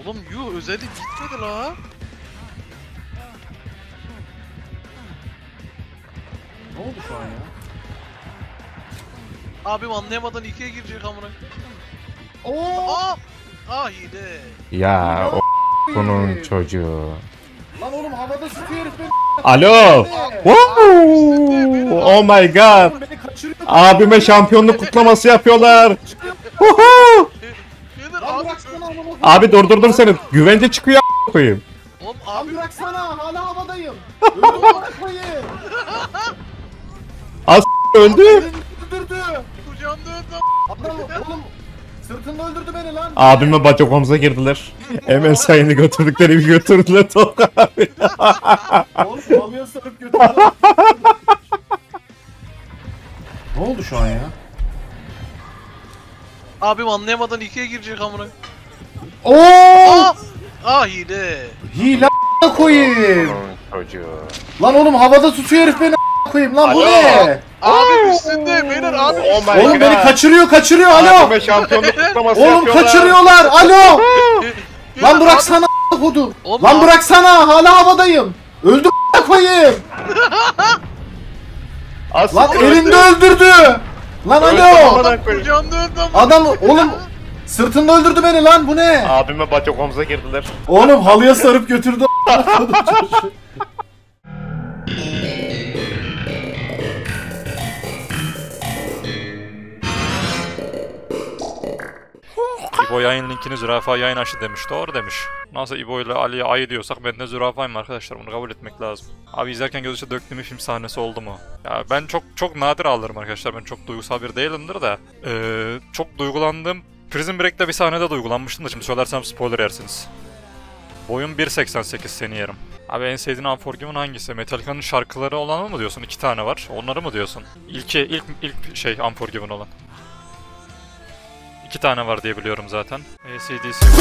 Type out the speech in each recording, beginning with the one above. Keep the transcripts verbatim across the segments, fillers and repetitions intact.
Oğlum yuh özellik gitmedi la. Ne oldu şu an ya? Abim anlayamadan ikiye girecek amına. Oo! Aa! Aa hile. Ya o bunun çocuğu. Lan oğlum havada sıkıyor herif beni. Alo. Woo! Oh my god. Beni kaçırıyor. Abime şampiyonluk kutlaması yapıyorlar. Woohoo! Nedir Lan abi? bıraksana amına. Abi durdurdum seni. Güvence çıkıyor a**ına koyayım. Oğlum Lan abi bıraksana hala havadayım. Öldüm bırakmayın. Az öldü. Elini öldürdü. kucağımda öldü. Adam oğlum sırtında öldürdü beni lan. Abime bacak omuza girdiler. Hemen sayını götürdükleri bir götürdüler Tolga abi. Oğlum havaya sarıp götürdü. Ne oldu şu an ya? Abim anlayamadan ikiye girecek amına. Oo! Aa! Aa hile. Hile a**ına koyayım. Bunun çocuğu. Lan oğlum havada tutuyor herif beni a**ına koyayım lan bu Alo. Oh ne? Abim üstünde beyler abi. Oh my Oğlum beni kaçırıyor kaçırıyor alo. Abime şampiyonluk kutlaması Oğlum yapıyorlar. kaçırıyorlar alo. Beyler, Lan bıraksana a**ına kodu. Oğlum Lan abi- bıraksana hala havadayım. Öldüm a**ına koyayım. Az Lan siktir elinde öldü. öldürdü. Lan Öldü alo. bana. Adam kucağımda öldü amına. Adam oğlum sırtında öldürdü beni lan bu ne? Abime bacak omuza girdiler. Oğlum halıya sarıp götürdü a**ına kodum çocuğu. İbo yayın linkini zürafa yayın açtı demiş. Doğru demiş. Nasıl İbo ile Ali'ye ayı diyorsak ben de zürafayım arkadaşlar. Bunu kabul etmek lazım. Abi izlerken göz içi döktüğüm film sahnesi oldu mu? Ya ben çok çok nadir ağlarım arkadaşlar. Ben çok duygusal bir değilimdir de. Ee, çok duygulandığım Prison Break'te bir sahnede duygulanmıştım da şimdi söylersem spoiler yersiniz. Boyum bir seksen sekiz seni yerim. Abi en sevdiğin Unforgiven hangisi? Metallica'nın şarkıları olanı mı diyorsun? İki tane var. Onları mı diyorsun? İlki, ilk, ilk şey Unforgiven olan. İki tane var diye biliyorum zaten. A C D C.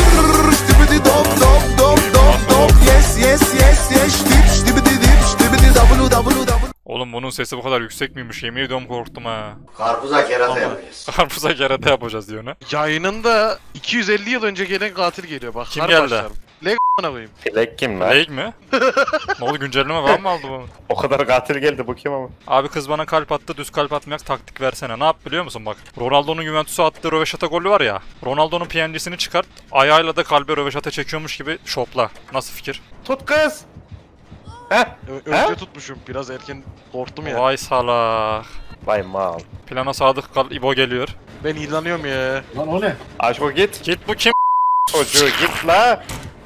Oğlum bunun sesi bu kadar yüksek miymiş? Yemin ediyorum korktum ha. Karpuza kerata yapacağız. Karpuza kerata yapacağız diyor ne? Yayınında iki yüz elli yıl önce gelen katil geliyor bak. Kim har geldi? başlarım. Leg a**ına koyayım. Bilek kim lan? Blake mi? Ne oldu güncelleme falan mı aldı bu? O kadar katil geldi bu kim ama? Abi kız bana kalp attı, düz kalp atmayak taktik versene. Ne yap biliyor musun bak? Ronaldo'nun Juventus'a attığı röveşata golü var ya. Ronaldo'nun P N G'sini çıkart, ayağıyla da kalbe röveşata çekiyormuş gibi şopla. Nasıl fikir? Tut kız. Heh. Ö- Önce tutmuşum biraz erken korktum ya. Vay salak. Vay mal. Plana sadık kal, İbo geliyor. Ben ilanıyorum ya. Lan o ne? Aşko git. Git bu kim? Çocuğu git la.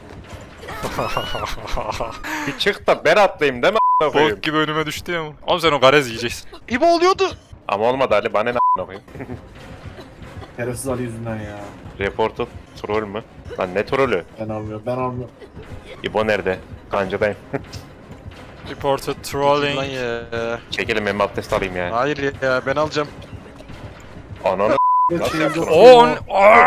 Bir çık da ben atlayayım değil mi a**ına koyayım? Bok gibi önüme düştü ya. Oğlum sen o garez yiyeceksin. İbo oluyordu. Ama olmadı Ali bana ne a**ına koyayım? Şerefsiz Ali yüzünden ya. Reportu troll mü? Lan ne trollü? Ben almıyorum ben almıyorum. İbo nerede? Kancadayım. Reported Lan trolling. ya. Çekelim ben abdest alayım yani. Hayır ya ben alacağım. Ananı nasıl Şey, yaptın? O on...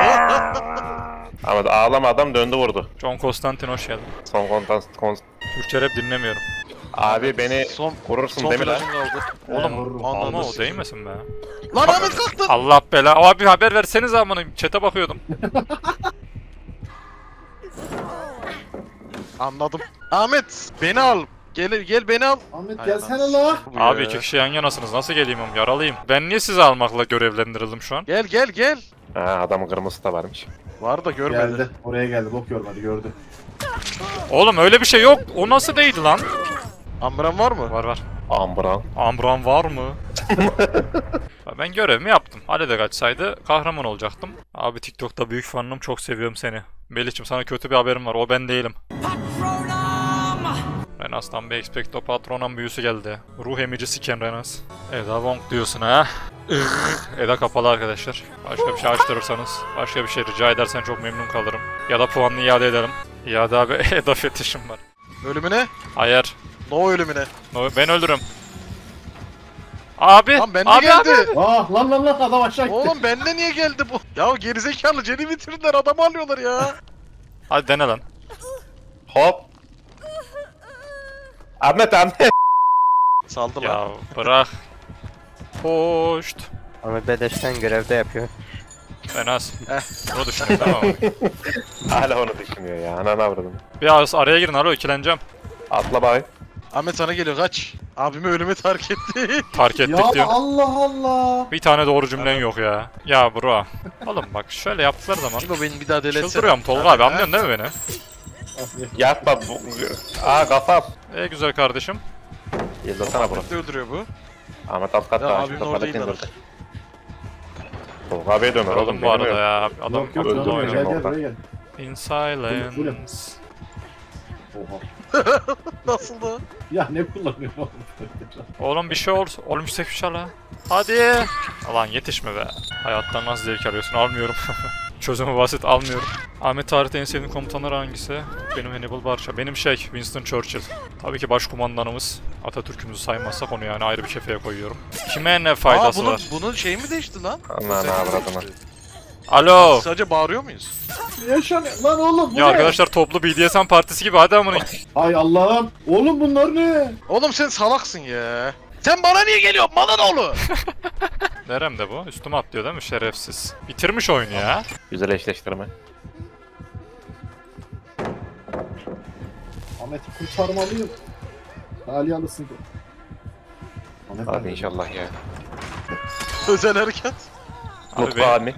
Ama ağlama adam döndü vurdu. John Constantine hoş geldin. Son kontan kon... Türkçe rap dinlemiyorum. Abi beni Son vurursun son değil mi lan? flash'ım kaldı. Oğlum vururum. ama Ananı o sikeyim. değmesin be. Lan Ahmet kalktı. Allah bela. Abi haber verseniz amına. Chat'e bakıyordum. Anladım. Ahmet beni al. Gel gel beni al. Ahmet Hay gelsene lan. la. Bu Abi ya. iki kişi yan yanasınız. Nasıl geleyim oğlum? Yaralıyım. Ben niye sizi almakla görevlendirildim şu an? Gel gel gel. Ha adamın kırmızısı da varmış. Var da görmedi. Geldi. Oraya geldi. Bok görmedi gördü. Oğlum öyle bir şey yok. O nasıl değildi lan? Ambran var mı? Var var. Ambran. Ambran var mı? Ben görevimi yaptım. Ali de kaçsaydı kahraman olacaktım. Abi TikTok'ta büyük fanım. Çok seviyorum seni. Melih'cim sana kötü bir haberim var. O ben değilim. Renas'tan bir Expecto Patronum büyüsü geldi. Ruh emici siken Renas. Eda Wong diyorsun ha? Ih, Eda kapalı arkadaşlar. Başka bir şey açtırırsanız, başka bir şey rica edersen çok memnun kalırım. Ya da puanını iade ederim. İade abi Eda fetişim var. Ölümüne? Hayır. No ölümüne. No, ben öldürürüm. Abi, Lan bende abi, geldi. abi. Ah lan lan lan adam aşağı gitti. Oğlum bende niye geldi bu? Ya gerizekalı Jenny bitirdiler adamı alıyorlar ya. Hadi dene lan. Hop. Ahmet Ahmet. Saldı lan. Ya bırak. Hoşt. Ahmet Bedeş'ten görevde yapıyor. En az. Bunu düşünüyor değil mi? Hala onu düşünüyor ya. Ananı avradım. Bir az araya girin alo ikileneceğim. Atla bay. Ahmet sana geliyor kaç. Abimi ölüme terk etti. Fark ettik Ya diyor. Allah Allah. Bir tane doğru cümlen yok ya. Ya bro. Oğlum bak şöyle yaptıkları zaman. İbo beni bir daha deli etsene. Çıldırıyorum Tolga abi anlıyorsun değil mi beni? Yapma bu. Aa kafam. E güzel kardeşim. Yıldasana bro. Ne öldürüyor bu? Ahmet alt katta. Ya aşağıda abimin orada palatin iner. durdu. Tolga abiye döner oğlum. Oğlum bu arada benim ya. Adam Yok yok öldü, canım, öldü. gel gel Oradan. buraya gel. In Buyurun, buyurun. silence. Oha. Nasıl da? Ya ne kullanıyorsun oğlum? Oğlum bir şey ol. Oğlum yüksek bir şey la. Hadi. Alan yetişme be. Hayattan nasıl zevk alıyorsun? Almıyorum. Çözümü basit almıyorum. Ahmet tarihte en sevdiğin komutanlar hangisi? Benim Hannibal Barca. Benim şey Winston Churchill. Tabii ki başkumandanımız. Atatürk'ümüzü saymazsak onu yani ayrı bir kefeye koyuyorum. Kime ne Aa faydası bunun, var? bunun şeyi mi değişti lan? Ananı avradını. Alo. Sadece bağırıyor muyuz? Yaşanıyor lan oğlum bu Ya ne? arkadaşlar toplu B D S M partisi gibi hadi amına. Hay Allah'ım. Oğlum bunlar ne? Oğlum sen salaksın ya. Sen bana niye geliyorsun? Bana ne olur? Neremde bu? Üstüme atlıyor değil mi şerefsiz? Bitirmiş oyunu ya. Güzel eşleştirme. Ahmet'i kurtarmalıyım. Taliyalısın. Ahmet Hadi inşallah ya. Özel hareket. Abi Mutlu beni, abi.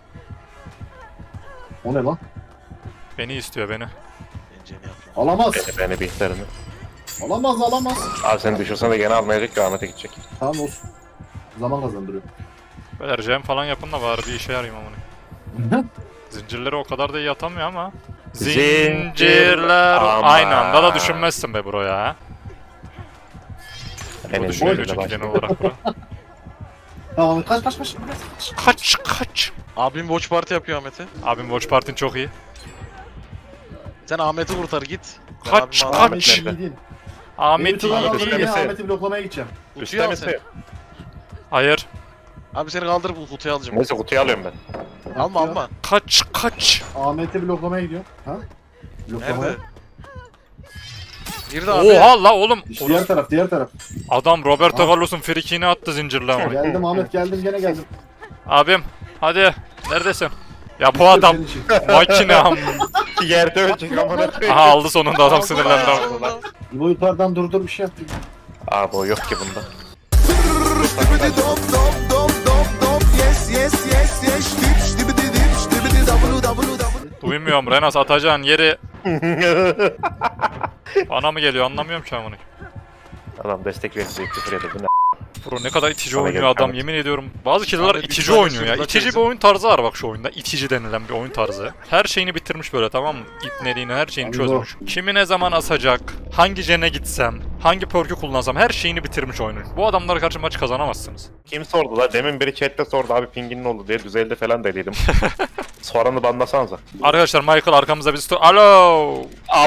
O ne lan? beni istiyor beni. Bence ne yapayım? Alamaz. Beni beni bir isterini. Alamaz alamaz. Abi sen düşürsen de gene almayacak ki Ahmet'e gidecek. Tamam olsun. Zaman kazandırıyor. Böyle jam falan yapın da bari bir işe yarayayım amına. Zincirleri o kadar da iyi atamıyor ama. Zincirler. Aman. Aynı anda da düşünmezsin be bro ya. En Bu düşünüyor iyisi çünkü genel başlıyor. olarak bro. Tamam kaç kaç kaç. Kaç kaç. Abim watch party yapıyor Ahmet'e. Abim Watch Party'n çok iyi. Sen Ahmet'i kurtar git. Ben Kaç, abimi al. kaç. Ahmet iyi değil. Ahmet Beni iyi tutan değil. aldım, Ahmet'i bloklamaya gideceğim. Kutuyu Üstte al sen. misin? Hayır. Abi seni kaldırıp bu kutuyu alacağım. Neyse kutuyu alıyorum ben. Alma alma. Kaç kaç. Ahmet'i bloklamaya gidiyorum. Ha? Bloklamaya. Nerede? Bir de abi. Oha la oğlum. İşte diğer taraf diğer taraf. Adam Roberto Ha. Carlos'un frikini attı zincirle ama. Geldim Ahmet geldim gene geldim. Abim hadi. Neredesin? Ya bu adam Senin için. makine am. Yerde ölecek amına koyayım. Aha aldı sonunda adam sinirlendi. Sonunda. İbo yukarıdan durdur bir şey yaptı. Abi o yok ki bunda. Duymuyorum Renas atacağın yeri bana mı geliyor anlamıyorum ki amına. Adam destek verir diye küfür ediyor. Bu ne? Bro ne kadar itici Bana oynuyor gel, adam Ahmet. yemin ediyorum. Bazı kişiler Ahmet, itici bir tane oynuyor ya. sürüda İtici bir teyze. oyun tarzı var bak şu oyunda. İtici denilen bir oyun tarzı. Her şeyini bitirmiş böyle tamam mı? İpneliğini her şeyini Abi çözmüş. Kimi ne zaman asacak, hangi jene gitsem, hangi perk'ü kullansam her şeyini bitirmiş oyunun. Bu adamlara karşı maç kazanamazsınız. Kim sordu la? Demin biri chatte sordu abi pingin ne oldu diye düzeldi falan dediydim. Soranı banlasanıza. Arkadaşlar Michael arkamızda bizi tutuyor. Alo!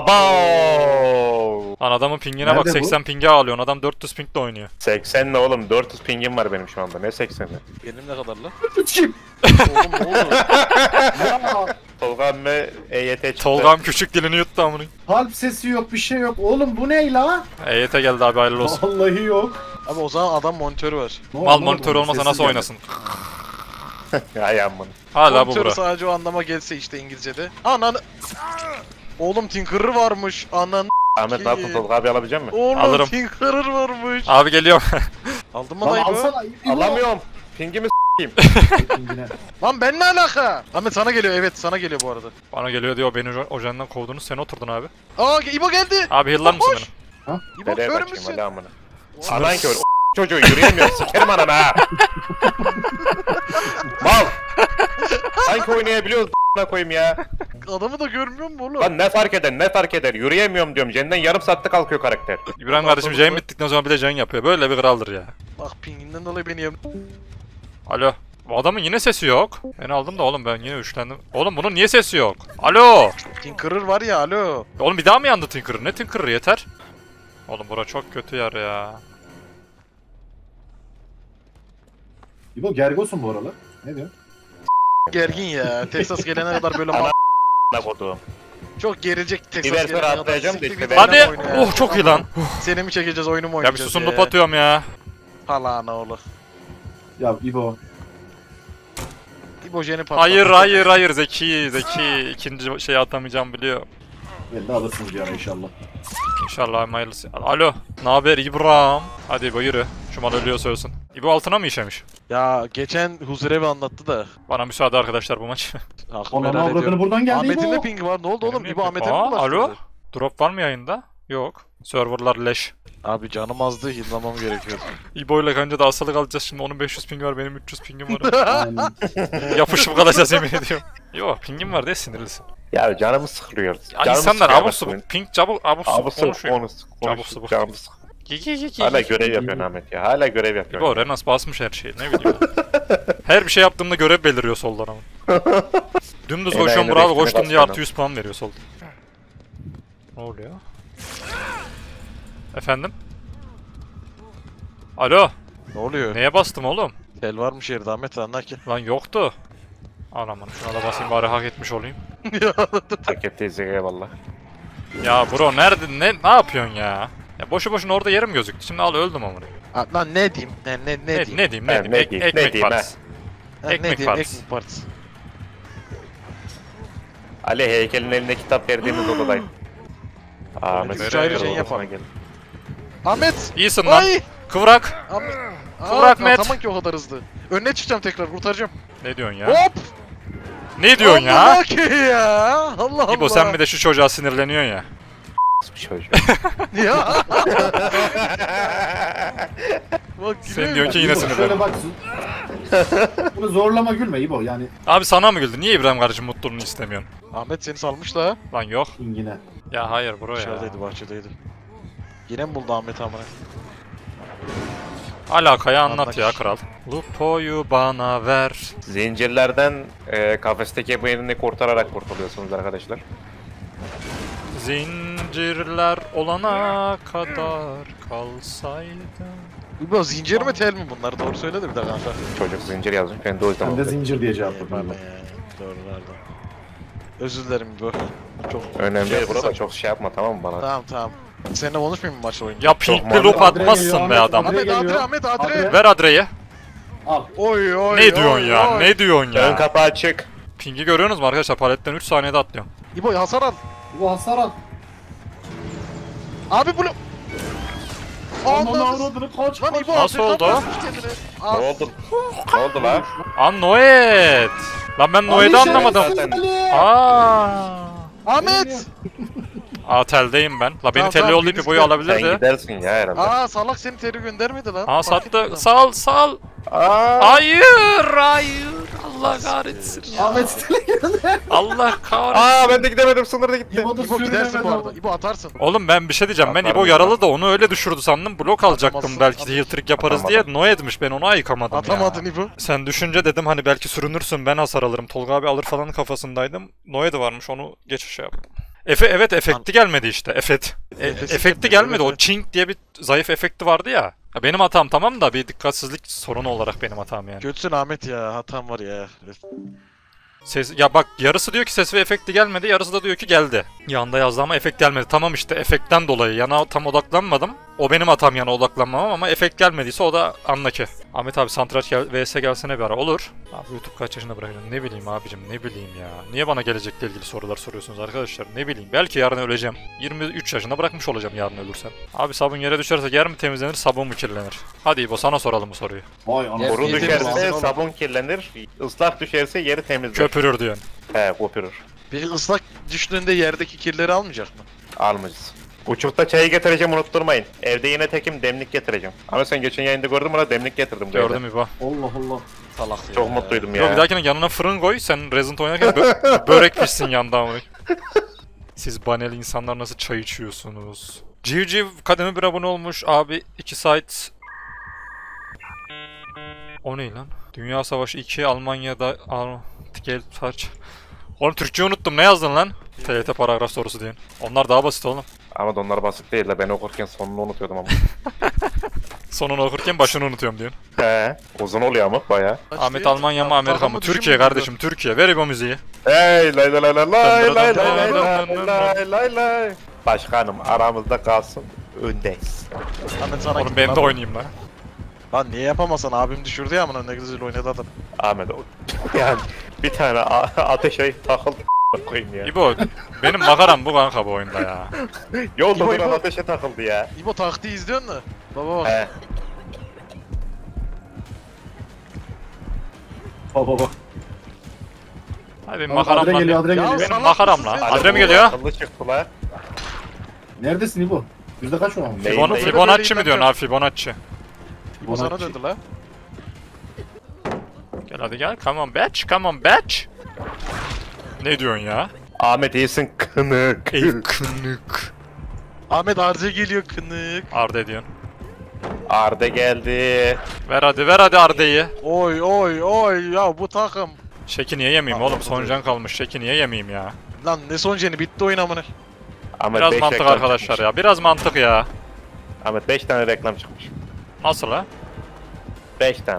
Abo! Lan adamın pingine Nerede bak bu? seksen pinge alıyorsun. Adam dört yüz pingle oynuyor. seksen ne oğlum? dört yüz pingim var benim şu anda. Ne sekseni? Benim ne kadar lan? Kim? Oğlum ne oldu? Ya Tolga amme E Y T çıktı. Tolgam küçük dilini yuttu amına. kalp sesi yok bir şey yok. Oğlum bu ne la? E Y T geldi abi hayırlı olsun. Vallahi yok. Abi o zaman adam monitörü var. Ne Mal oldu monitör oğlum? olmasa Sessiz nasıl geldi. oynasın? Ay aman. Hala bu Monitörü bura. sadece o anlama gelse işte İngilizce'de. Ananı... Oğlum Tinkerer varmış. Ananı... Ahmet ne yaptın Tolga abi alabilecek misin? Oğlum Alırım. Tinkerer varmış. Abi geliyorum. Aldın mı Lan lan İbo? alsana. İbo. Alamıyorum. Pingimi Pingine. Lan ben ne alaka? Ahmet sana geliyor evet sana geliyor bu arada. Bana geliyor diyor beni o- ojandan kovdunuz sen oturdun abi. Aa İbo geldi. Abi heal'lar mısın Hoş. beni? İbo nereye kör kaçayım müsün? hadi amına. Anan kör. O çocuğu yürüyemiyor. Sikerim ananı ha. Mal. Sanki oynayabiliyoruz a**ına koyayım ya. Adamı da görmüyor musun oğlum? Lan ne fark eder ne fark eder. Yürüyemiyorum diyorum. Jenden yarım saatte kalkıyor karakter. İbrahim kardeşim Jane bittikten sonra bir de Jane yapıyor. Böyle bir kraldır ya. Bak pinginden dolayı beni yem... Alo. Bu adamın yine sesi yok. Beni aldım da oğlum ben yine üşlendim. Oğlum bunun niye sesi yok? Alo. Tinkerer var ya alo. Oğlum bir daha mı yandı Tinker? Ne Tinker yeter. Oğlum bura çok kötü yer ya. İbo gergosun bu aralar. Ne diyor? Gergin ya. Texas gelene kadar böyle Ana- mal... Ne koduğum. Çok gelecek Texas Biber gelene sonra kadar. atlayacağım da Siktir işte git ben- oyna Hadi. oyna ya. Oh çok iyi lan. Seni mi çekeceğiz oyunu mu Ya bir oynayacağız susun loop atıyorum ya. Falan oğlu. Ya İbo. İbo jeni patlattı. Hayır hayır hayır Zeki Zeki ikinci şeyi atamayacağım biliyor. Ben de alırsınız ya inşallah. İnşallah hayırlısı. Alo. Ne haber İbrahim? Hadi İbo yürü. Şu mal ölüyorsa ölsün. İbo altına mı işemiş? Ya geçen Huzurevi anlattı da. Bana müsaade arkadaşlar bu maç. Hakkımı Onun helal avradını ediyorum. buradan geldi Ahmet'in de İbo. pingi var. Ne oldu oğlum? İbo Ahmet'e mi Aa, bulaştırdı? alo. Drop var mı yayında? Yok. Serverlar leş. Abi canım azdı. Hizlamam gerekiyordu. İbo ile kanca da hastalık alacağız şimdi. Onun beş yüz pingi var, benim üç yüz pingim var. Aynen. Yapışıp kalacağız yemin ediyorum. Yo pingim var diye sinirlisin. Ya canımı sıkılıyor. Ya Canımı insanlar sıkıyor abuk bak subuk. Ping cabuk abuk Abuk subuk sabuk konuşuyor. konuş. Abuk Konuş. sabuk. Canımı sık. Gigi gigi Hala gigi. görev yapıyorsun Ahmet ya. Hala görev yapıyorsun. İbo Renas basmış her şeyi ne bileyim. Her bir şey yaptığımda görev beliriyor soldan ama. Dümdüz Enayi koşuyorum de bravo beşini koştum diye basmadan. artı yüz puan veriyor solda. Ne oluyor? Efendim? Alo, Ne oluyor? neye bastım oğlum? Tel varmış yerde Ahmet anla ki. Lan yoktu. Aman şuna da basayım bari hak etmiş olayım. Hak ettiyiz eyvallah. Ya bro nerede ne ne yapıyorsun ya? Ya boşu boşuna orada yerim gözüktü. Şimdi al öldüm amına. Ha, Lan ne diyeyim? Ne ne ne Ne, diyeyim? ne diyeyim ne Ha, diyeyim? ne Ek- diyeyim, ne ekmek diyeyim, partisi. Ha, ne ekmek diyeyim? partisi. Ekmek partisi. Ali heykelin eline kitap verdiğimiz odadayım. Ahmet Üç ayrı şey yapalım. Ahmet! İyisin lan. Ay! Kıvrak. Ahmet! Kıvrak Aa, Met. Tamam ki o kadar hızlı. Önüne çıkacağım tekrar kurtaracağım. Ne diyorsun ya? Hop! Ne diyorsun ya? Allah ki ya! Allah Allah! İbo sen bir de şu çocuğa sinirleniyorsun ya. bir çocuğu. Ya! Bak Sen gülüyor diyorsun ki ya. yine İbo, Şöyle sinirleniyorum. baksın. Bunu zorlama gülme İbo yani Abi sana mı güldü? Niye İbrahim kardeşim mutluluğunu istemiyorsun? Ahmet seni salmış da. Lan yok. ingine. Ya hayır bro ya. Dışarıdaydı bahçedeydi. Yine mi buldu Ahmet amına? Alakayı anlat Anlat. ya kral. Lupo'yu bana ver. Zincirlerden e, kafesteki birini kurtararak kurtuluyorsunuz arkadaşlar. Zincirler olana kadar kalsaydı. İbo zincir mi tel mi bunlar? Doğru söyle de bir daha kanka. Çocuk zincir yazmış. Ben de o yüzden Ben de okudum. zincir diye Ee, cevapladım. pardon ya. Doğru pardon. Özür dilerim İbo. Çok Önemli değil burada yaptıysam- çok şey yapma tamam mı bana? Tamam tamam. Seninle konuşmayayım mı maç boyunca? Ya pinkli mal- loop Adre atmazsın geliyor, be Ahmet, adam. Adre Ahmet Adre geliyor. Ahmet Adre. Adre. Ver adreyi. Al. Oy oy Ne diyorsun oy, ya? oy. Ne diyorsun Ön ya? kapağı açık. Pingi görüyorsunuz mu arkadaşlar? Paletten üç saniyede atlıyorum. İbo hasar al. Bu hasar al. Abi bunu... Aman Allah avradını kaç Lan kaç. İbo Nasıl Afrika oldu? basmış kendini. Ne Aa, oldu? Ne oldu lan? An Noet. Lan ben Noet'i Ali anlamadım. şerefsiz Ali. Aa. Ahmet! Atel'deyim ben. La beni Tamam, telli tamam, yollayıp birisi boyu de- Sen alabilirdi. gidersin ya herhalde. Aa salak seni teri göndermedi lan. Aa Fark sattı. etmedim. Sal sal. Aa, Hayır hayır. Allah kahretsin ya. Ahmet Stile Allah kahretsin. Aa ben de gidemedim sınırda gitti. İbo da İbo gidersin sürünemedi bu arada. ama. İbo atarsın. Oğlum ben bir şey diyeceğim. Ben Atarım İbo ya. yaralı da onu öyle düşürdü sandım. Blok alacaktım Atamazsın, belki de heal atamazsın. trick yaparız Atamadım. diye. Noet'miş ben onu ayıkamadım Atamadın ya. İbo. Sen düşünce dedim hani belki sürünürsün ben hasar alırım. Tolga abi alır falan kafasındaydım. Noet varmış onu geç şey yaptım. Efe evet efekti gelmedi işte. Efet. E, Efesi efekti gelmedi, gelmedi. evet, O evet. chink diye bir zayıf efekti vardı ya. Ya benim hatam tamam da bir dikkatsizlik sorunu olarak benim hatam yani. Götsün Ahmet ya. Hatam var ya. Ses, ya bak yarısı diyor ki ses ve efekti gelmedi, yarısı da diyor ki geldi. Yanda yazdı ama efekt gelmedi. Tamam işte efektten dolayı yana tam odaklanmadım. O benim hatam yana odaklanmamam ama efekt gelmediyse o da anlaki. Ahmet abi Santraç gel, V S gelsene bir ara olur. Abi YouTube kaç yaşında bırakıyorsun? Ne bileyim abicim ne bileyim ya. Niye bana gelecekle ilgili sorular soruyorsunuz arkadaşlar? Ne bileyim belki yarın öleceğim. yirmi üç yaşında bırakmış olacağım yarın ölürsem. Abi sabun yere düşerse yer mi temizlenir sabun mu kirlenir? Hadi İbo sana soralım bu soruyu. Vay anasını. Boru Yedim düşerse ağzına sabun kirlenir. Islak düşerse yeri temizler. Köpürür diyorsun. He kopurur. Biri ıslak düştüğünde yerdeki kirleri almayacak mı? Almayacağız. Uçukta çayı getireceğim unutturmayın. Evde yine tekim demlik getireceğim. Ama sen geçen yayında gördün mü la demlik getirdim. bu evde. Gördüm İbo. Allah Allah. Salak ya. Çok mutluydum Yo ya. bir dahakine yanına fırın koy sen Resident oynarken bö- börek pişsin yanda ama. Siz banel insanlar nasıl çay içiyorsunuz? Civciv kademe bir abone olmuş abi iki saat. O ne lan? Dünya Savaşı iki Almanya'da Al Gel Tarç. Oğlum Türkçe unuttum ne yazdın lan? T R T paragraf sorusu diyen. Onlar daha basit oğlum. Ama da onlar basit değil de ben okurken sonunu unutuyordum ama. Sonunu okurken başını unutuyorum diyorsun. He, uzun oluyor ama baya. Ahmet Almanya mı Amerika mı? Türkiye kardeşim Türkiye. Ver İbo müziği. Hey lay lay lay lay lay lay lay lay lay lay lay. Başkanım aramızda kalsın öndeyiz. Ahmet sana Oğlum ben de oynayayım lan. Lan niye yapamasan abim düşürdü ya amına ne güzel oynadı adam. Ahmet o. Yani Bir tane a- ateşe takıldı koyayım ya. İbo benim makaram bu kanka bu oyunda ya. Yolda İbo, duran İbo. ateşe takıldı ya. İbo taktiği izliyorsun da. Baba bak. He. Baba baba. Abi benim Aa, makaram Adre lan. geliyor, Adre Ya geliyor. Benim salak makaram mısın lan. sen? Adre mi geliyor? Akıllı çıktı la. Neredesin İbo? Yüzde kaç o an? Ne? Fibon Neyin- Fibonacci mi neyin- diyorsun abi Fibonacci? İbo sana dedi la. Gel hadi gel. Come on bitch. Come on bitch. Ne diyorsun ya? Ahmet iyisin kınık. Ey kınık. Ahmet Arca geliyor kınık. Arda diyorsun. Arda geldi. Ver hadi ver hadi Arda'yı. Oy oy oy ya bu takım. Şeki niye yemeyeyim Aa, oğlum? bu Son da- can kalmış. Şeki niye yemeyeyim ya? Lan ne son jeni bitti oyun amına. Ahmet Biraz beş mantık reklam arkadaşlar çıkmış. ya. Biraz mantık ya. Ahmet beş tane reklam çıkmış. Nasıl ha? beş tane.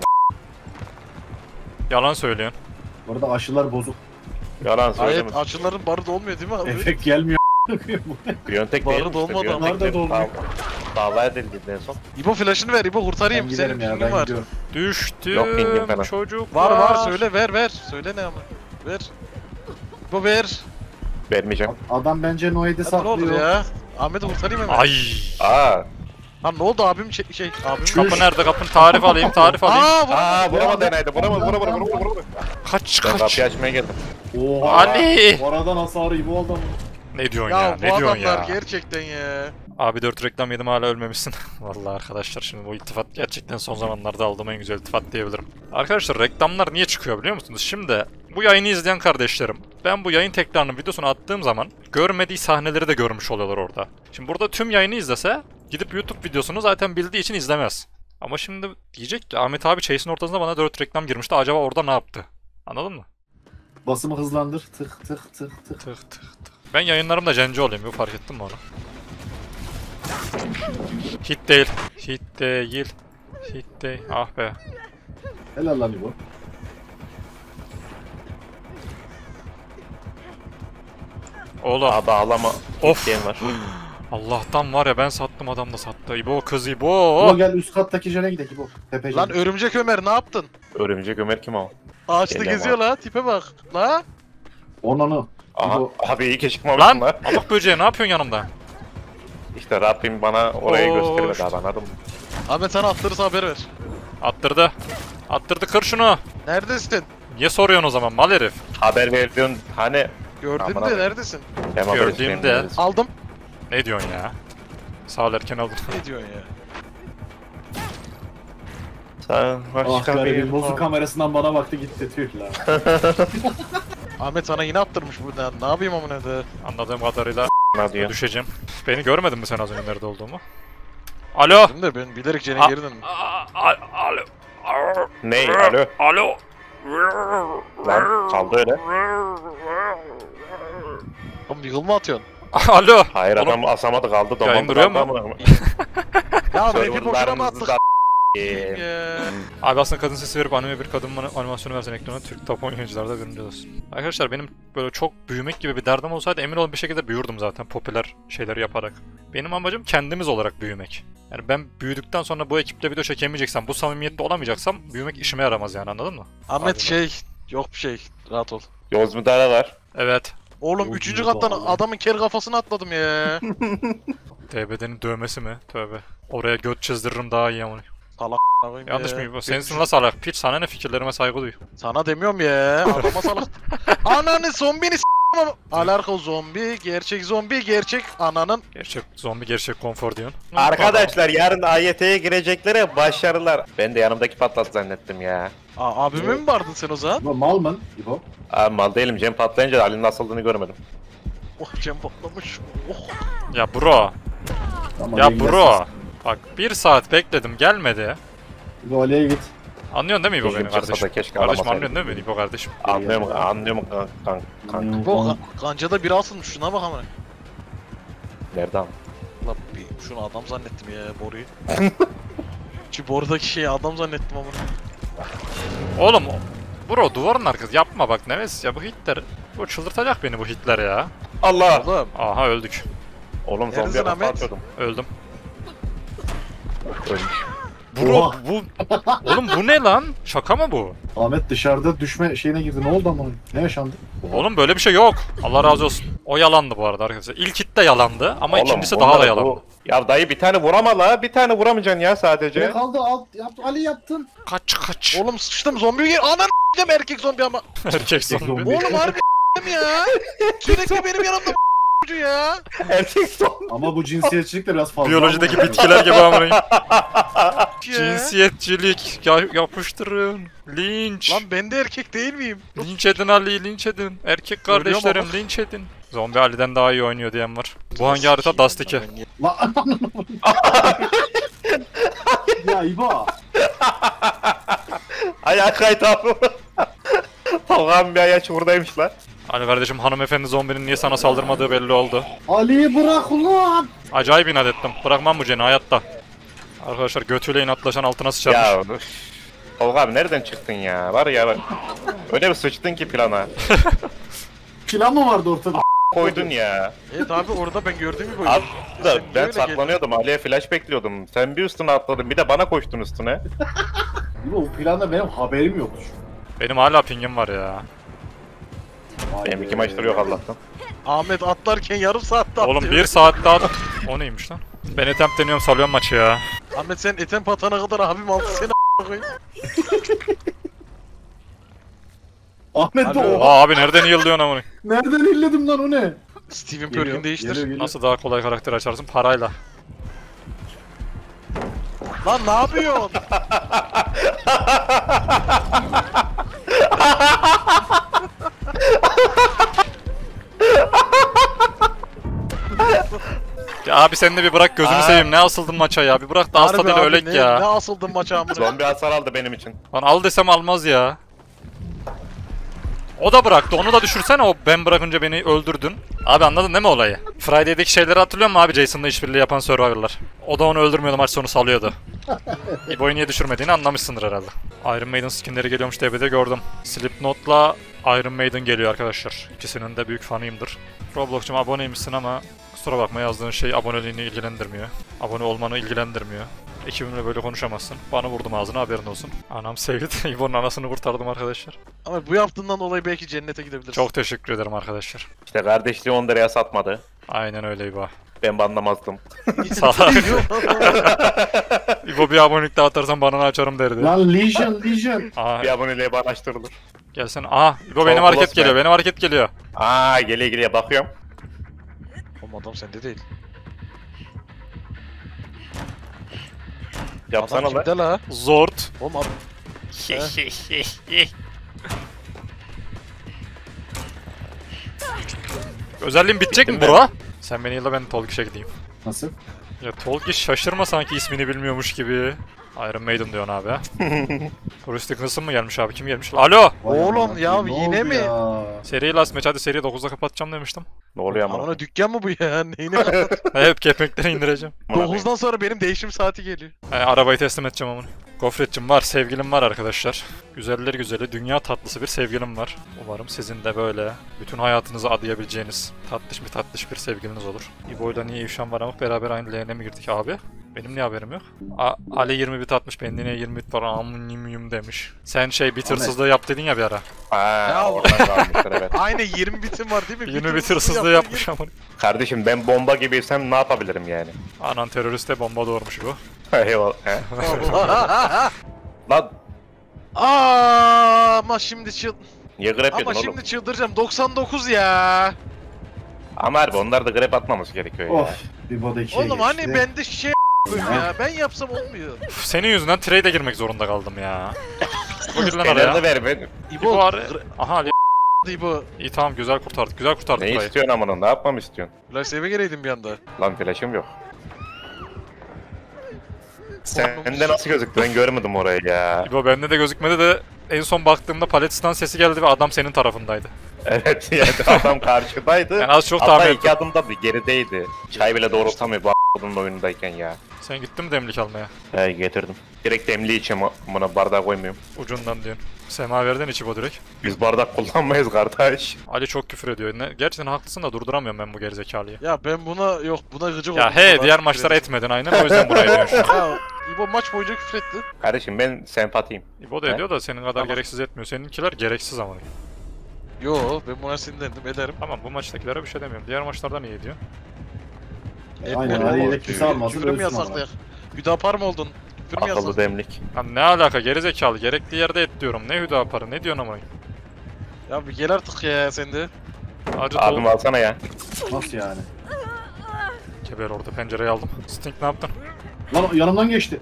Yalan söylüyorsun. Bu arada aşılar bozuk. Yalan söyleme. Ayet açıların barı da olmuyor değil mi abi? Efekt gelmiyor. Biyontek Barı değil mi işte? dolmadı ama. Barı da dolmuyor. Dava edildi en son. İbo flash'ını ver İbo Ben kurtarayım. Senin giderim ya pingin ben var. gidiyorum. Yok, pingim Düştüm falan. çocuk Var var söyle ver ver. Söyle ne ama. Ver. İbo ver. Vermeyeceğim. Adam bence Noed'i Hadi ne olur saklıyor. ya. Ahmet'i kurtarayım hemen. Ay. Aa. Lan ne oldu abim şey, şey abim. Kapı nerede kapın? Tarif alayım tarif alayım. Aa bu. Aa vuramadı enaydi. Vuramadı vuramadı Tamam, vuramadı vuramadı. Kaç Ben kaç. kapıyı açmaya geldim. Oha. Ali. Oradan hasarı İbo aldı ama. Ne diyorsun ya? Ya, Ne bu diyorsun adamlar ya? gerçekten ya. Abi dört reklam yedim hala ölmemişsin. Vallahi arkadaşlar şimdi bu iltifat gerçekten son zamanlarda aldığım en güzel iltifat diyebilirim. Arkadaşlar reklamlar niye çıkıyor biliyor musunuz? Şimdi bu yayını izleyen kardeşlerim ben bu yayın tekrarının videosunu attığım zaman görmediği sahneleri de görmüş oluyorlar orada. Şimdi burada tüm yayını izlese gidip YouTube videosunu zaten bildiği için izlemez. Ama şimdi diyecek ki Ahmet abi chase'in ortasında bana dört reklam girmişti acaba orada ne yaptı? Anladın mı? Basımı hızlandır. Tık tık tık tık. Tık tık tık. Ben yayınlarımda cenci olayım bu fark ettin mi onu? Hit değil. Hit değil. Hit değil. Ah be. Helal lan İbo. Oğlum. Abi ağlama. Of. Diyen var. Allah'tan var ya ben sattım adam da sattı. İbo kız İbo. İbo gel üst kattaki jene gidelim İbo. Tepece. Lan örümcek Ömer ne yaptın? Örümcek Ömer kim o? Ağaçta Geliyor geziyor la tipe bak. La. Onunu. Aha. İbo. Abi iyi ki çıkmamışsın Lan lan. amık böceği ne yapıyorsun yanımda? İşte Rabbim bana orayı Oo, göstermedi işte. abi anladın mı? Ahmet sana attırırsa haber ver. Attırdı. Attırdı kır şunu. Neredesin? Niye soruyorsun o zaman mal herif? Haber verdin hani Gördüm Aman de abi. neredesin? hem haber Gördüğümde. etmeyeyim dediniz. Aldım. Ne diyorsun ya? Sağ ol erken aldın. Ne diyorsun ya? Sen Ah başka garibim bir bozuk kamerasından bana baktı gitti tüh lan. Ahmet sana yine attırmış bu ne? Ne yapayım amına da? Anladığım kadarıyla ne diyor? düşeceğim. Beni görmedin mi sen az önce nerede olduğumu? Alo. Dedim de ben bilerek Jen'e A- geri döndüm. A- a- Alo. Ney? Alo? Alo. Lan kaldı öyle. Oğlum yığılma atıyorsun. Alo. Hayır Oğlum, adam asamadı kaldı. Yayın Domandı duruyor kaldı mu? amına. Ya map'i boşuna mı Serverlarınızı attık? da Ya. Abi aslında kadın sesi verip anime bir kadın bana animasyonu versen ekrana Türk top oyuncularda birinci olsun. Arkadaşlar benim böyle çok büyümek gibi bir derdim olsaydı emin olun bir şekilde büyürdüm zaten popüler şeyleri yaparak. Benim amacım kendimiz olarak büyümek. Yani ben büyüdükten sonra bu ekiple video çekemeyeceksem, bu samimiyette olamayacaksam büyümek işime yaramaz yani anladın mı? Ahmet Abi. şey yok bir şey. Rahat ol. Yoz müdahale var. Evet. Oğlum Yok, üçüncü yok kattan vallahi. adamın kel kafasını atladım ya. D B D'nin dövmesi mi? Tövbe. Oraya göt çizdiririm daha iyi ama. Koyayım Yanlış ya. mı? Bu Benim sensin şu- la salak. Piç sana ne fikirlerime saygı duy. Sana demiyorum ya. Adama salak. Ananı zombini s***im ama. Alarko zombi, gerçek zombi, gerçek ananın. Gerçek zombi gerçek konfor diyorsun. Arkadaşlar yarın A Y T'ye gireceklere başarılar. Ben de yanımdaki patladı zannettim ya. Aa, abime mi vardın sen o zaman? İbo mal mı İbo? Abi mal değilim. Cem patlayınca Ali'nin nasıldığını görmedim. Oh Cem patlamış. Oh. Ya bro. Tamam, Ya Ali'ye bro. gelsin. Bak bir saat bekledim gelmedi. İbo Ali'ye git. Anlıyorsun değil mi İbo Keyfim beni çıksa kardeşim? da keşke Kardeşim alamasaydım. anlıyorsun değil mi İbo kardeşim? Anlıyorum, anlıyorum kanka. kanka, kanka. Bu ka- kancada biri asılmış şuna bak ama. Nerede ama? Lan bir şunu adam zannettim ya boruyu. Şu borudaki şeyi adam zannettim ama. Oğlum bro duvarın arkası yapma bak Neves ya bu hitler. Bu çıldırtacak beni bu hitler ya. Allah! Oğlum Aha öldük. Oğlum Neredesin zombiye kafa Ahmet? atıyordum. Öldüm. Ölmüş. Bro Oha. bu... Oğlum bu ne lan? Şaka mı bu? Ahmet dışarıda düşme şeyine girdi. Ne oldu ama? Ne yaşandı? Oğlum böyle bir şey yok. Allah razı olsun. O yalandı bu arada arkadaşlar. İlk hit de yalandı ama Oğlum, ikincisi daha da bunlar yalandı. bu- Ya dayı bir tane vurama la. Bir tane vuramayacaksın ya Ne sadece. kaldı? Alt, yaptı, Ali yaptın. Kaç kaç. Oğlum sıçtım zombi gel. Ananı s**eceğim erkek zombi ama. Erkek zombi. zombi. Oğlum harbi s**tim ya. Sürekli benim yanımda bu ya. Erkek son. Ama bu cinsiyetçilik de biraz fazla. Biyolojideki ama- bitkiler gibi amına. Ya. Cinsiyetçilik ya, yapıştırın. Linç. Lan ben de erkek değil miyim? Linç edin Ali, linç edin. Erkek kardeşlerim linç edin. Zombi Ali'den daha iyi oynuyor diyen var. Bu hangi harita? Dust iki. La ya İbo. Ayağa kaydı abi. Tolga'nın bir ayağı çukur'daymış lan. Ali kardeşim hanımefendi zombinin niye sana saldırmadığı belli oldu. Ali'yi bırak ulan. Acayip inat ettim. Bırakmam bu Cen'i hayatta. Arkadaşlar götüyle inatlaşan altına sıçarmış. Ya üf. Tolga abi nereden çıktın ya? Var ya bak. Öyle bir sıçtın ki plana. Plan mı vardı ortada? Koydun ya. Evet abi orada ben gördüğüm gibi. Abi da Sen ben öyle saklanıyordum. Ali'ye flash bekliyordum. Sen bir üstüne atladın. Bir de bana koştun üstüne. İbo bu planda benim haberim yokmuş. Benim hala pingim var ya. Vay Benim be. iki maçtır yok Allah'tan. Ahmet atlarken yarım saatte atlıyor. Oğlum bir saat daha... O neymiş lan? Ben etem deniyorum salıyorum maçı ya. Ahmet sen eten patana kadar abim aldı seni a**a koyayım. Ahmet de Alo. o. Aa abi nereden yıldıyorsun amına? Nereden illedim lan o ne? Steven Geliyor, Perk'ün değiştir. geliyor, geliyor. Nasıl daha kolay karakter açarsın? Parayla. Lan ne yapıyorsun? Ya abi sen de bir bırak gözünü Aa. seveyim. Ne asıldın maça ya? Bir bırak da hasta Harbi değil abi, ölek ne, ya. Ne asıldın maça amına. Zombi hasar aldı benim için. Lan al desem almaz ya. O da bıraktı. Onu da düşürsene o ben bırakınca beni öldürdün. Abi anladın değil mi olayı? Friday'deki şeyleri hatırlıyor musun abi Jason'la işbirliği yapan Survivor'lar? O da onu öldürmüyordu maç sonu salıyordu. İbo'yu niye düşürmediğini anlamışsındır herhalde. Iron Maiden skinleri geliyormuş D B D'de gördüm. Slipknot'la Iron Maiden geliyor arkadaşlar. İkisinin de büyük fanıyımdır. Roblox'cum aboneymişsin ama kusura bakma yazdığın şey aboneliğini ilgilendirmiyor. Abone olmanı ilgilendirmiyor. Ekibimle böyle konuşamazsın. Bana vurdum ağzına haberin olsun. Anam sevdi. İbo'nun anasını kurtardım arkadaşlar. Ama bu yaptığından dolayı belki cennete gidebilirsin. Çok teşekkür ederim arkadaşlar. İşte kardeşliği on liraya satmadı. Aynen öyle İbo. Ben banlamazdım. Salak. İbo bir abonelik daha atarsan bana açarım derdi. Lan Legion Legion. Aa, Bir aboneliğe bana açtırılır. gelsene. Aha İbo benim Çok hareket close geliyor. man. Benim hareket geliyor. Aa geliyor geliyor bakıyorum. Oğlum adam sende değil. Yapsana Adam lan. kimde la? Zort. Oğlum abi. Özelliğim bitecek mi Bitti mi? bro? Sen beni yılla ben Tolkiş'e gideyim. Nasıl? Ya Tolkiş şaşırma sanki ismini bilmiyormuş gibi. Iron Maiden diyorsun abi ha. Bruce Dickinson mı gelmiş abi? Kim gelmiş? Alo! Vay Oğlum amına ya, koyayım, ne yine oldu mi? ya? Seri last match hadi seri dokuzda kapatacağım demiştim. Ne oluyor ama? Amına dükkan mı bu ya? Neyine kapat? Hep kepenkleri indireceğim. dokuzdan sonra benim değişim saati geliyor. He, arabayı teslim edeceğim amına. Gofret'cim var, sevgilim var arkadaşlar. Güzeller güzeli, dünya tatlısı bir sevgilim var. Umarım sizin de böyle bütün hayatınızı adayabileceğiniz tatlış bir tatlış bir sevgiliniz olur. İbo'yla niye ifşam var ama beraber aynı leğene mi girdik abi? Benim niye haberim yok? A Ali yirmi bit atmış, bendine yirmi bit var, amınimyum demiş. Sen şey bitirsizliği yap dedin ya bir ara. Aa, Ya- oradan kalmışlar evet. Aynı yirmi bitim var değil mi? yirmi bitirsizliği yapmış amına. Kardeşim ben bomba gibiysem ne yapabilirim yani? Anan teröriste bomba doğurmuş bu. Eyvallah. he. Allah. Lan Aa, ama şimdi çıl... niye grep yedin Ama oğlum? şimdi çıldıracağım. doksan dokuz ya. Ama harbi onlar da grep atmaması gerekiyor ya. Of. İbo da ikiye Oğlum geçti. hani bende şey ya. Ben yapsam olmuyor. Üf, senin yüzünden trade'e girmek zorunda kaldım ya. Bu gir lan Kenarını araya. ver ben. İbo İbo, ar- Aha Ali. İbo. İyi tamam güzel kurtardık. Güzel kurtardık Ne burayı. istiyorsun amına? Ne yapmamı istiyorsun? Flash save'e gireydim bir anda. Lan flash'ım yok. Sende nasıl gözüktü? Ben görmedim orayı ya. İbo bende de gözükmedi de en son baktığımda Palestina sesi geldi ve adam senin tarafındaydı. Evet yani adam karşıdaydı. Ben az çok Hatta tahmin iki ettim. adımda bir gerideydi. Çay bile doğrultamıyor bu a**ının oyunundayken ya. Sen gittin mi demlik almaya? He getirdim. Direkt demli içeyim buna bardağa koymuyorum. Ucundan diyorsun. Semaverden iç İbo direkt. Biz bardak kullanmayız kardeş. Ali çok küfür ediyor. Ne? Gerçekten haklısın da durduramıyorum ben bu gerizekalıyı. Ya ben buna yok buna gıcık Ya oldum. he Buna diğer küfür maçlara edeceğim. etmedin aynen o yüzden buraya diyorsun. Ya İbo maç boyunca küfür etti. Kardeşim ben sempatiyim. İbo da He? ediyor da senin kadar Tamam. gereksiz etmiyor. Seninkiler gereksiz ama. Yo ben buna sinirlendim ederim. Tamam bu maçtakilere bir şey demiyorum. Diğer maçlarda niye ediyor? Aynen Etmedim Ali ama. ile kimse almasın. Küfür mü ölsün ama. yasaklayak? Hüdapar mı oldun? Küfür mü Akıllı yasak? demlik. Ya ne alaka gerizekalı gerekli yerde et diyorum. Ne hüdaparı ne diyorsun ama? Ya bir gel artık ya sen de. Acı Abim dolu. alsana ya. Nasıl yani? Keber orada pencereyi aldım. Stink ne yaptın? Lan yanımdan geçti.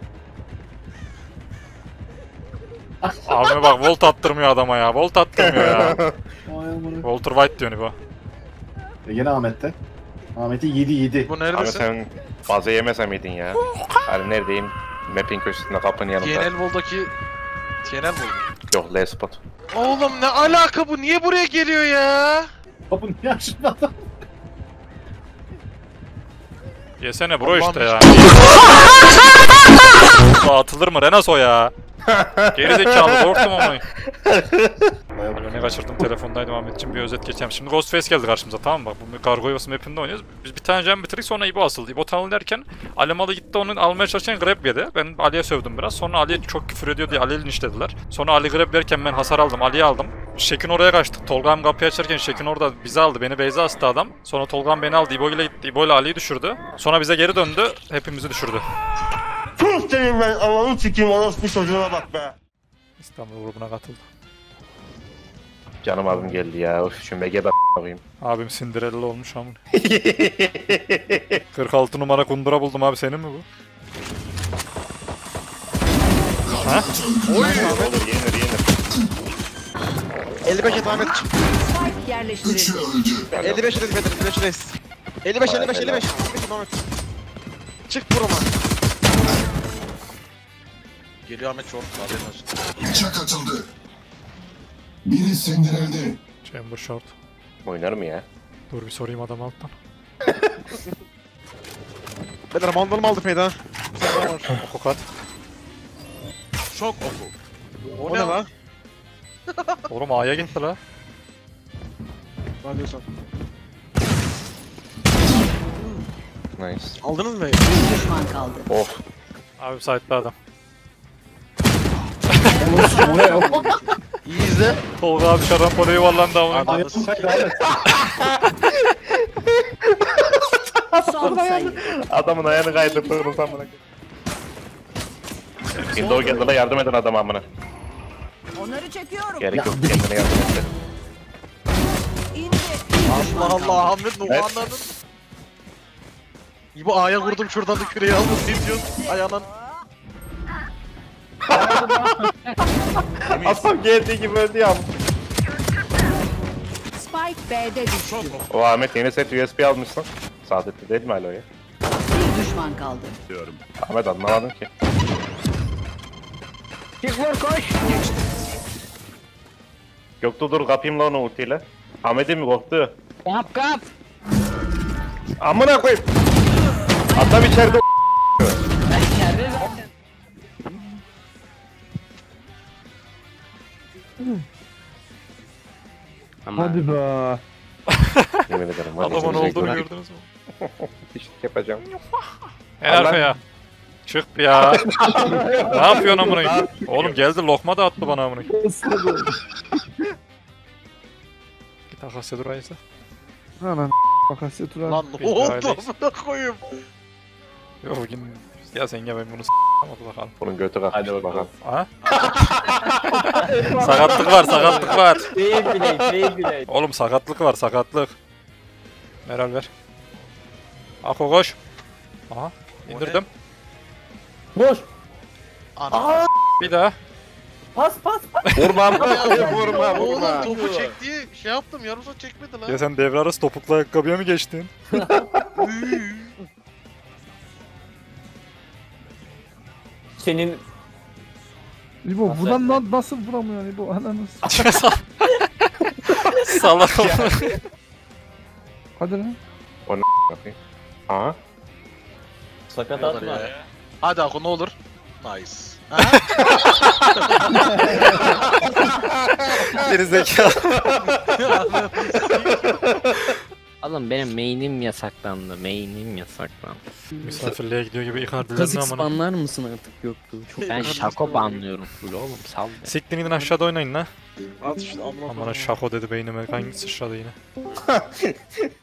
Abime bak volt attırmıyor adama ya. Volt attırmıyor ya. Ay amına. Walter White diyorsun İbo. E gene Ahmet'te. Ahmet'i yedi yedi. Bu Abi neredesin? sen fazla yemese miydin ya? Hani neredeyim? Map'in köşesinde kapının yanında. T N L Vol'daki... T N L Vol. Yok L-Spot. Oğlum ne alaka bu? Niye buraya geliyor ya? Kapı niye açılmadı? Yesene bro Allah'ım işte ya. Aa, atılır mı Renaso ya? Gerizekalı korktum ama. Ne kaçırdım telefondaydım Ahmetciğim bir özet geçeceğim. Şimdi Ghostface geldi karşımıza tamam mı? Bak bu Gargoyles map'inde oynuyoruz. Biz bir tane jam bitirdik sonra İbo asıldı. İbo tanırlarken Ali Malı gitti onu almaya çalışırken grab yedi. Ben Ali'ye sövdüm biraz. Sonra Ali'ye çok küfür ediyor diye Ali'yi linçlediler. Sonra Ali grab verirken ben hasar aldım. Ali'yi aldım. Şekin oraya kaçtık. Tolga'm kapıyı açarken Şekin orada bizi aldı. Beni Beyza astı adam. Sonra Tolga'm beni aldı. İbo ile gitti. İbo ile Ali'yi düşürdü. Sonra bize geri döndü. Hepimizi düşürdü. Tüh senin ben Allah'ın sikiyim orospu çocuğuna bak be. İstanbul grubuna katıldı. Canım abim geldi ya. Of şu Mege koyayım. Abim Cinderella olmuş ama. kırk altı numara kundura buldum abi senin mi bu? Ha? Olur yenir yenir. elli beş et Ahmet. Yerleştirildi. elli beş elli beş elli beş reis. elli beş elli beş elli beş. Ahmet. Çık burama. Geliyor Ahmet çok. Haberin olsun. Bıçak atıldı. Biri sindirildi. Chamber short. Oynar mı ya? Dur bir sorayım adam alttan. Beyler mandalımı aldı Feyda. Oku kat. Çok oku. O ne lan? Oğlum A'ya gitti la. Ne diyorsun? Nice. Aldınız mı? Bir düşman kaldı. Of. Abi site'da adam. O ne o? İyi izle. Tolga abi şarampole yuvarlandı ama. Ayağım kaydı Ahmet. Son sayı. Adamın ayağını kaydırdığını sen bana. Şimdi o geldi la yardım edin adam amına. Onları çekiyorum. Gerek yok kendine yardım et. İndi. Bir düşman Allah kaldı. Allah Ahmet ne Evet. anladın? İbo A'ya vurdum şuradan da küreği aldım ne diyorsun? Ayağından. Adam geldiği gibi öldü ya. Spike B'de düştü. O Ahmet yeni set U S B almışsın. Saadetli değil mi hala o ya? Bir düşman kaldı. Ahmet anlamadım ki. Göktuğ dur kapayım lan onu ultiyle. Ahmet'im mi korktu? Kap kap. Amına koyayım. Adam içeride Hadi be. yemin ederim. Adamın olduğunu gördünüz mü? İşlik yapacağım. En arkaya. Çık bir ya. Ne yapıyorsun amına? Oğlum geldi lokma da attı bana amına. Git Akasya duraysa. Hemen Akasya Turan. Lan ne Bir oldu aileyiz. amına koyayım. Yok bugün ya sen ya ben bunu s***amadı bakalım. Bunun götü kalkmış bakalım. Ha? sakatlık var sakatlık var. Değil bilek, değil bilek. Oğlum sakatlık var sakatlık. Meral ver. Ako koş. Aha indirdim. Boş. Ana. Bir daha. Pas pas pas. Vurma vurma vurma Oğlum vurma. topu çekti şey yaptım yarım saat çekmedi lan. Ya sen devre arası topuklu ayakkabıya mı geçtin? Senin İbo buradan na- nasıl vuramıyor İbo? Ananı s- Salak oldu. Hadi lan. Bakayım. Aha. sakat Olur atma. ya. Hadi Ako ne olur. Nice. Ha? Geri zekalı. Oğlum benim main'im yasaklandı. Main'im yasaklandı. Misafirliğe gidiyor gibi Icardi'lerin Kazık amına. spanlar mısın artık yoktu. Çok ben şako banlıyorum full oğlum sal be. Siktin gidin aşağıda oynayın la. At işte amına Amına koyayım. şako dedi beynime. Hangisi sıçradı yine.